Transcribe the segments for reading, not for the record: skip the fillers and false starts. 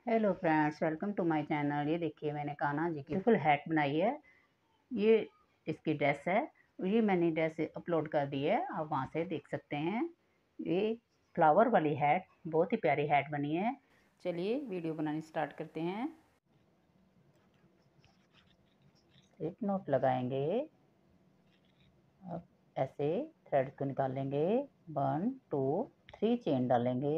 Hello friends, welcome to my channel. ये देखिए, मैंने कान्हा जी की फुल हैट बनाई है। ये इसकी ड्रेस है। ये मैंने ड्रेस अपलोड कर दी है, आप वहाँ से देख सकते हैं। ये फ्लावर वाली हैट, बहुत ही प्यारी हैट बनी है। चलिए वीडियो बनानी स्टार्ट करते हैं। स्लिप नॉट लगाएंगे। अब ऐसे थ्रेड को निकालेंगे। 1 2 3 चेन डालेंगे।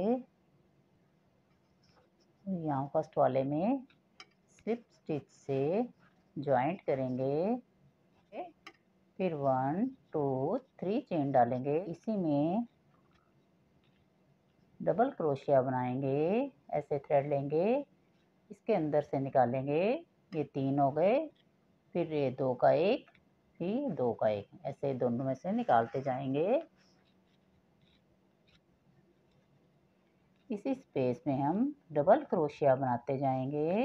यहाँ फर्स्ट वाले में स्लिप स्टिच से ज्वाइंट करेंगे। फिर 1 2 3 चेन डालेंगे। इसी में डबल क्रोशिया बनाएंगे। ऐसे थ्रेड लेंगे, इसके अंदर से निकालेंगे। ये 3 हो गए, फिर ये 2 का 1, फिर 2 का 1, ऐसे दोनों में से निकालते जाएंगे। इसी स्पेस में हम डबल क्रोशिया बनाते जाएंगे।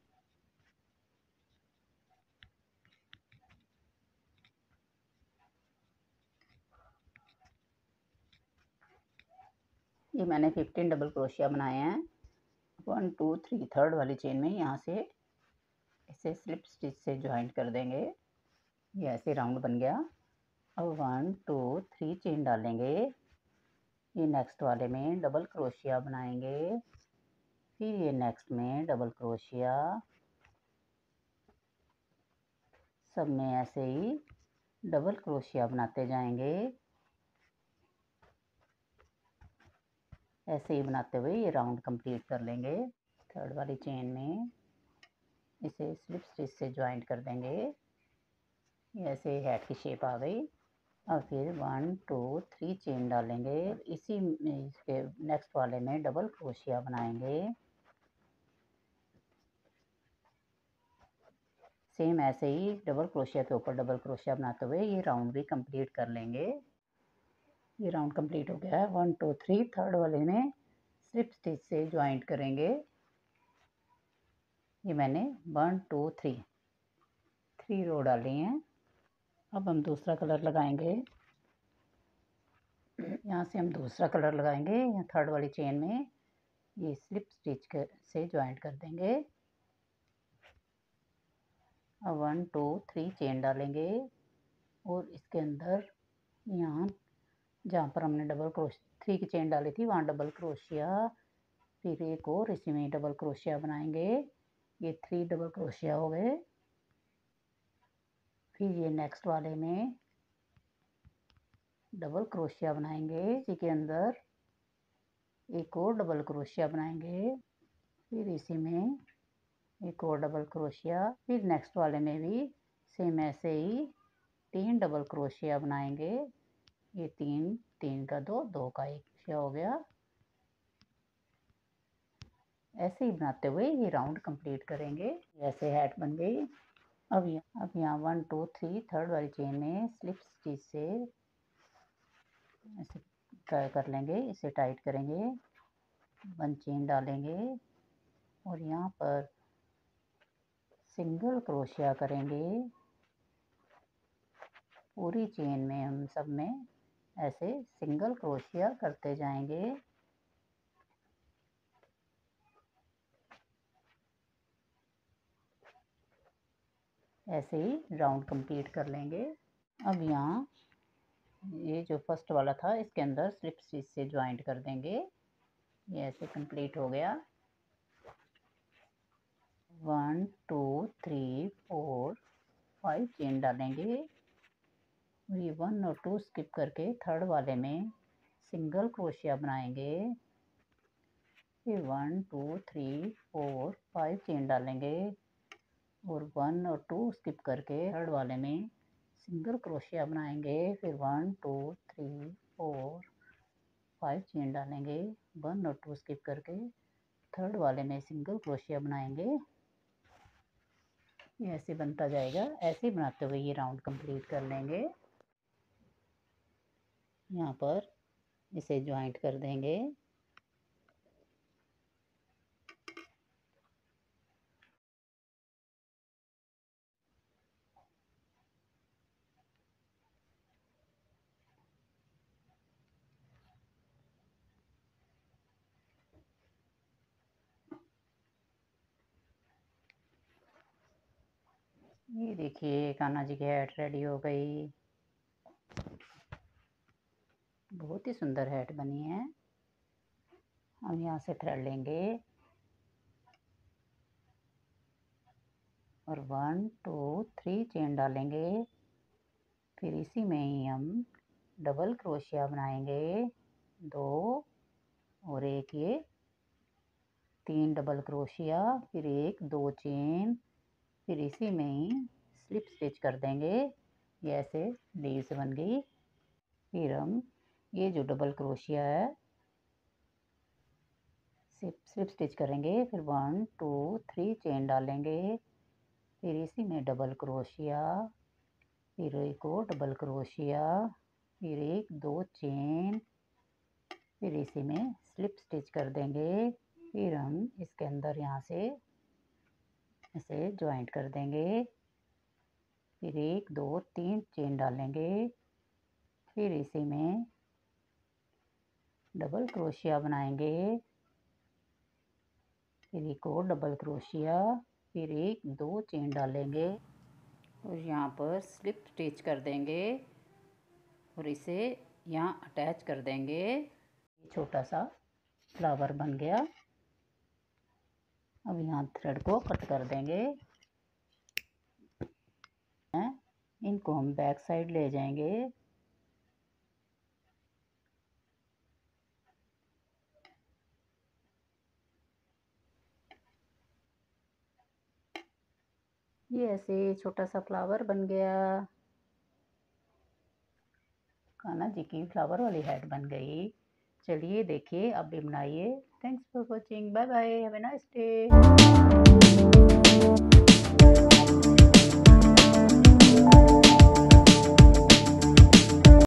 ये मैंने 15 डबल क्रोशिया बनाए हैं। 1 2 3 थर्ड वाली चेन में यहाँ से इसे स्लिप स्टिच से ज्वाइंट कर देंगे। ये ऐसे राउंड बन गया। अब 1 2 3 चेन डालेंगे। ये नेक्स्ट वाले में डबल क्रोशिया बनाएंगे। फिर ये नेक्स्ट में डबल क्रोशिया। सब में ऐसे ही डबल क्रोशिया बनाते जाएंगे। ऐसे ही बनाते हुए ये राउंड कंप्लीट कर लेंगे। थर्ड वाली चेन में इसे स्लिप स्टिच से ज्वाइंट कर देंगे। ये ऐसे हेड की शेप आ गई। और फिर 1 2 3 चेन डालेंगे। इसी में इसके नेक्स्ट वाले में डबल क्रोशिया बनाएंगे। सेम ऐसे ही डबल क्रोशिया के ऊपर डबल क्रोशिया बनाते हुए ये राउंड भी कंप्लीट कर लेंगे। ये राउंड कंप्लीट हो गया है। 1 2 3 थर्ड वाले में स्लिप स्टिच से ज्वाइंट करेंगे। ये मैंने 1 2 3 रो डाली हैं। अब हम दूसरा कलर लगाएंगे। यहाँ से हम दूसरा कलर लगाएंगे। यहाँ थर्ड वाली चेन में ये स्लिप स्टिच से ज्वाइंट कर देंगे। अब 1 2 3 चेन डालेंगे और इसके अंदर यहाँ जहाँ पर हमने डबल क्रोशिया 3 की चेन डाली थी वहाँ डबल क्रोशिया। फिर एक और इसी में डबल क्रोशिया बनाएंगे। ये 3 डबल क्रोशिया हो गए। फिर ये नेक्स्ट वाले में डबल क्रोशिया बनाएंगे। इसी के अंदर एक और डबल क्रोशिया बनाएंगे। फिर इसी में एक और डबल क्रोशिया। फिर नेक्स्ट वाले में भी सेम ऐसे ही 3 डबल क्रोशिया बनाएंगे। ये 3 3 का 2 2 का 1 हो गया। ऐसे ही बनाते हुए ये राउंड कंप्लीट करेंगे। ऐसे हैट बन गई। अब यहाँ 1 2 3 थर्ड वाली चेन में स्लिप स्टिच से ऐसे ट्राई कर लेंगे। इसे टाइट करेंगे, 1 चेन डालेंगे और यहाँ पर सिंगल क्रोशिया करेंगे। पूरी चेन में हम सब में ऐसे सिंगल क्रोशिया करते जाएंगे। ऐसे ही राउंड कंप्लीट कर लेंगे। अब यहाँ ये जो फर्स्ट वाला था इसके अंदर स्लिप स्टिच से ज्वाइंट कर देंगे। ये ऐसे कंप्लीट हो गया। 1 2 3 4 5 चेन डालेंगे। ये 1 और 2 स्किप करके थर्ड वाले में सिंगल क्रोशिया बनाएंगे। फिर 1 2 3 4 5 चेन डालेंगे और 1 और 2 स्किप करके थर्ड वाले में सिंगल क्रोशिया बनाएंगे। फिर 1 2 3 4 5 चेन डालेंगे। 1 और 2 स्किप करके थर्ड वाले में सिंगल क्रोशिया बनाएंगे। ये ऐसे बनता जाएगा। ऐसे ही बनाते हुए ये राउंड कंप्लीट कर लेंगे। यहाँ पर इसे ज्वाइंट कर देंगे। ये देखिए कान्हा जी की हैट रेडी हो गई। बहुत ही सुंदर हैट बनी है। हम यहाँ से थ्रेड लेंगे और 1 2 3 चेन डालेंगे। फिर इसी में ही हम डबल क्रोशिया बनाएंगे 2 और एक ये 3 डबल क्रोशिया, फिर 1 2 चेन, फिर इसी में ही स्लिप स्टिच कर देंगे। ये ऐसे लीव्स बन गई। फिर हम ये जो डबल क्रोशिया है स्लिप स्टिच करेंगे। फिर 1 2 3 चेन डालेंगे। फिर इसी में डबल क्रोशिया, फिर एक और डबल क्रोशिया, फिर 1 2 चेन, फिर इसी में स्लिप स्टिच कर देंगे। फिर हम इसके अंदर यहाँ से इसे ज्वाइंट कर देंगे। फिर 1 2 3 चेन डालेंगे। फिर इसी में डबल क्रोशिया बनाएंगे। फिर एक और डबल क्रोशिया, फिर 1 2 चेन डालेंगे और यहाँ पर स्लिप स्टिच कर देंगे और इसे यहाँ अटैच कर देंगे। छोटा सा फ्लावर बन गया। अब यहाँ थ्रेड को कट कर देंगे। इनको हम बैक साइड ले जाएंगे। ये ऐसे छोटा सा फ्लावर बन गया। कान्हा जी की फ्लावर वाली हैट बन गई। चलिए देखिए, अब भी बनाइए। Thanks for watching. Bye bye. Have a nice day.